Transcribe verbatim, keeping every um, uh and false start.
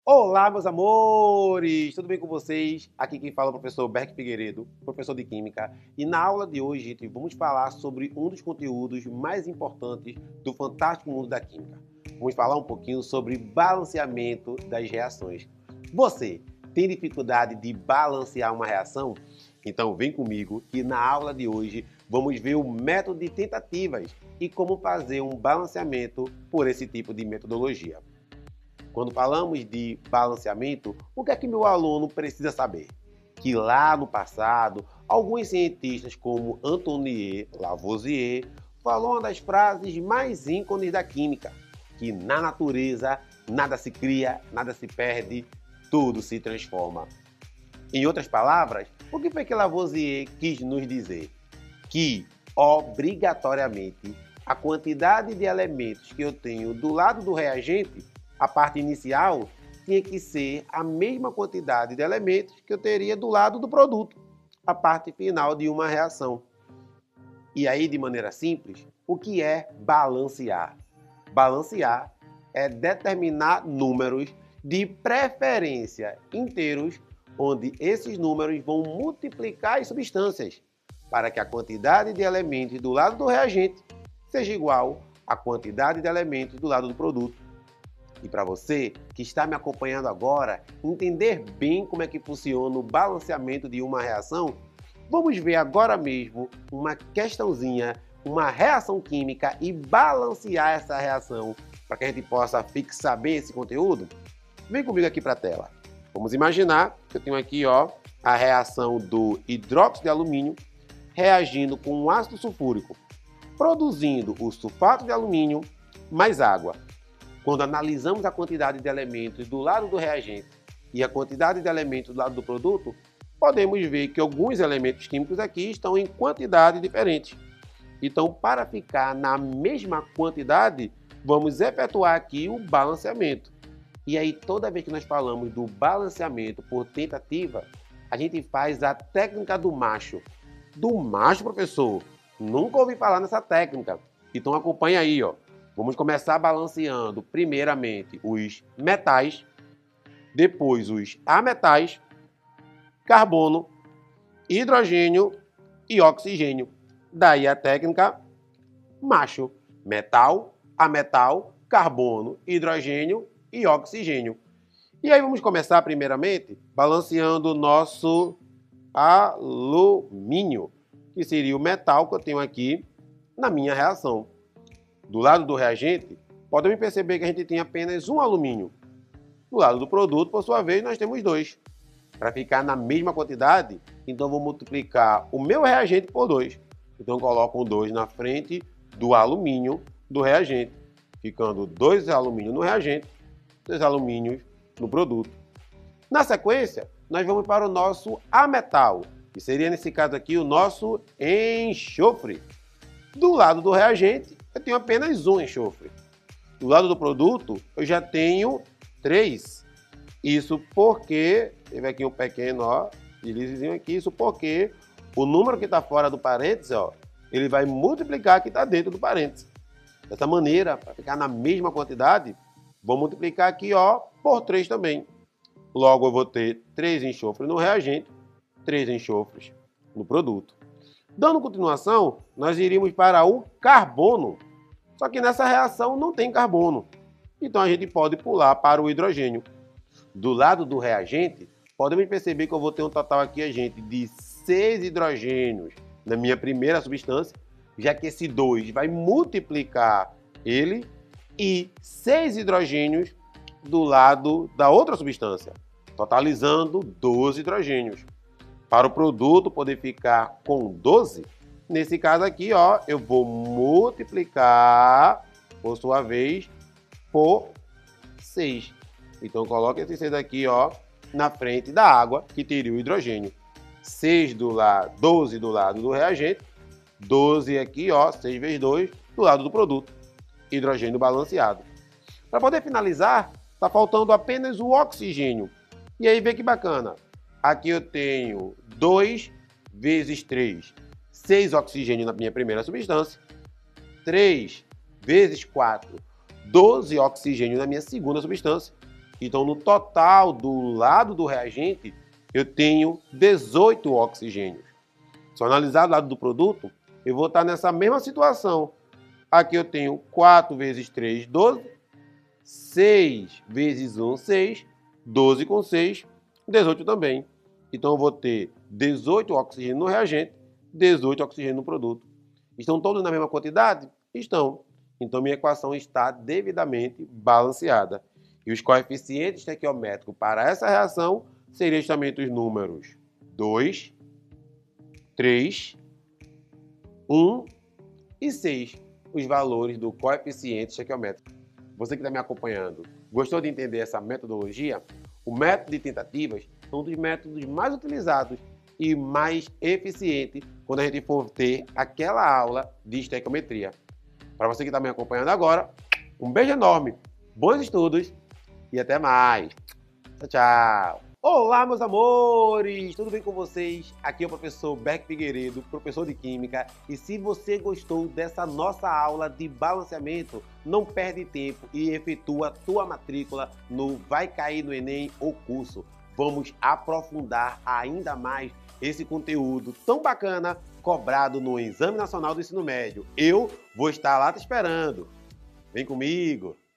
Olá, meus amores! Tudo bem com vocês? Aqui quem fala é o professor Berk Figueiredo, professor de Química. E na aula de hoje, gente, vamos falar sobre um dos conteúdos mais importantes do fantástico mundo da Química. Vamos falar um pouquinho sobre balanceamento das reações. Você tem dificuldade de balancear uma reação? Então vem comigo que na aula de hoje vamos ver o método de tentativas e como fazer um balanceamento por esse tipo de metodologia. Quando falamos de balanceamento, o que é que meu aluno precisa saber? Que lá no passado, alguns cientistas como Antoine Lavoisier falou uma das frases mais ícones da química, que na natureza nada se cria, nada se perde, tudo se transforma. Em outras palavras, o que foi que Lavoisier quis nos dizer? Que, obrigatoriamente, a quantidade de elementos que eu tenho do lado do reagente, a parte inicial, tinha que ser a mesma quantidade de elementos que eu teria do lado do produto, a parte final de uma reação. E aí, de maneira simples, o que é balancear? Balancear é determinar números de preferência inteiros, onde esses números vão multiplicar as substâncias, para que a quantidade de elementos do lado do reagente seja igual à quantidade de elementos do lado do produto. E para você que está me acompanhando agora, entender bem como é que funciona o balanceamento de uma reação, vamos ver agora mesmo uma questãozinha, uma reação química e balancear essa reação para que a gente possa fixar bem esse conteúdo? Vem comigo aqui para a tela. Vamos imaginar que eu tenho aqui ó, a reação do hidróxido de alumínio reagindo com um ácido sulfúrico, produzindo o sulfato de alumínio mais água. Quando analisamos a quantidade de elementos do lado do reagente e a quantidade de elementos do lado do produto, podemos ver que alguns elementos químicos aqui estão em quantidade diferente. Então, para ficar na mesma quantidade, vamos efetuar aqui o balanceamento. E aí, toda vez que nós falamos do balanceamento por tentativa, a gente faz a técnica do macho. Do macho, professor? Nunca ouvi falar nessa técnica. Então, acompanha aí, ó. Vamos começar balanceando primeiramente os metais, depois os ametais, carbono, hidrogênio e oxigênio. Daí a técnica macho: metal, ametal, carbono, hidrogênio e oxigênio. E aí vamos começar primeiramente balanceando o nosso alumínio, que seria o metal que eu tenho aqui na minha reação. Do lado do reagente, podemos perceber que a gente tem apenas um alumínio. Do lado do produto, por sua vez, nós temos dois. Para ficar na mesma quantidade, então vou multiplicar o meu reagente por dois. Então coloco um dois na frente do alumínio do reagente, ficando dois alumínios no reagente, dois alumínios no produto. Na sequência, nós vamos para o nosso ametal, que seria nesse caso aqui o nosso enxofre. Do lado do reagente, eu tenho apenas um enxofre. Do lado do produto, eu já tenho três. Isso porque, teve aqui um pequeno, ó, deslizezinho aqui, isso porque o número que está fora do parênteses, ó, ele vai multiplicar o que está dentro do parênteses. Dessa maneira, para ficar na mesma quantidade, vou multiplicar aqui, ó, por três também. Logo, eu vou ter três enxofres no reagente, três enxofres no produto. Dando continuação, nós iríamos para o carbono. Só que nessa reação não tem carbono. Então a gente pode pular para o hidrogênio. Do lado do reagente, podemos perceber que eu vou ter um total aqui, gente, de seis hidrogênios na minha primeira substância, já que esse dois vai multiplicar ele, e seis hidrogênios do lado da outra substância, totalizando doze hidrogênios. Para o produto poder ficar com doze, nesse caso aqui, ó, eu vou multiplicar, por sua vez, por seis. Então, coloque esse seis aqui, ó, na frente da água, que teria o hidrogênio. seis do lado, doze do lado do reagente, doze aqui, ó, seis vezes dois, do lado do produto. Hidrogênio balanceado. Para poder finalizar, está faltando apenas o oxigênio. E aí, vê que bacana. Aqui eu tenho dois vezes três, seis oxigênio na minha primeira substância. três vezes quatro, doze oxigênio na minha segunda substância. Então, no total do lado do reagente, eu tenho dezoito oxigênios. Se eu analisar o lado do produto, eu vou estar nessa mesma situação. Aqui eu tenho quatro vezes três, doze. seis vezes um, seis. doze com seis, dezoito também. Então eu vou ter dezoito oxigênio no reagente, dezoito oxigênio no produto. Estão todos na mesma quantidade? Estão. Então minha equação está devidamente balanceada. E os coeficientes estequiométricos para essa reação seriam justamente os números dois, três, um e seis, os valores do coeficiente estequiométrico. Você que está me acompanhando, gostou de entender essa metodologia? O método de tentativas é um dos métodos mais utilizados e mais eficiente quando a gente for ter aquela aula de estequiometria. Para você que está me acompanhando agora, um beijo enorme, bons estudos e até mais. Tchau, tchau. Olá, meus amores! Tudo bem com vocês? Aqui é o professor Berk Figueiredo, professor de Química. E se você gostou dessa nossa aula de balanceamento, não perde tempo e efetua a tua matrícula no Vai Cair no Enem ou curso. Vamos aprofundar ainda mais esse conteúdo tão bacana cobrado no Exame Nacional do Ensino Médio. Eu vou estar lá te esperando. Vem comigo!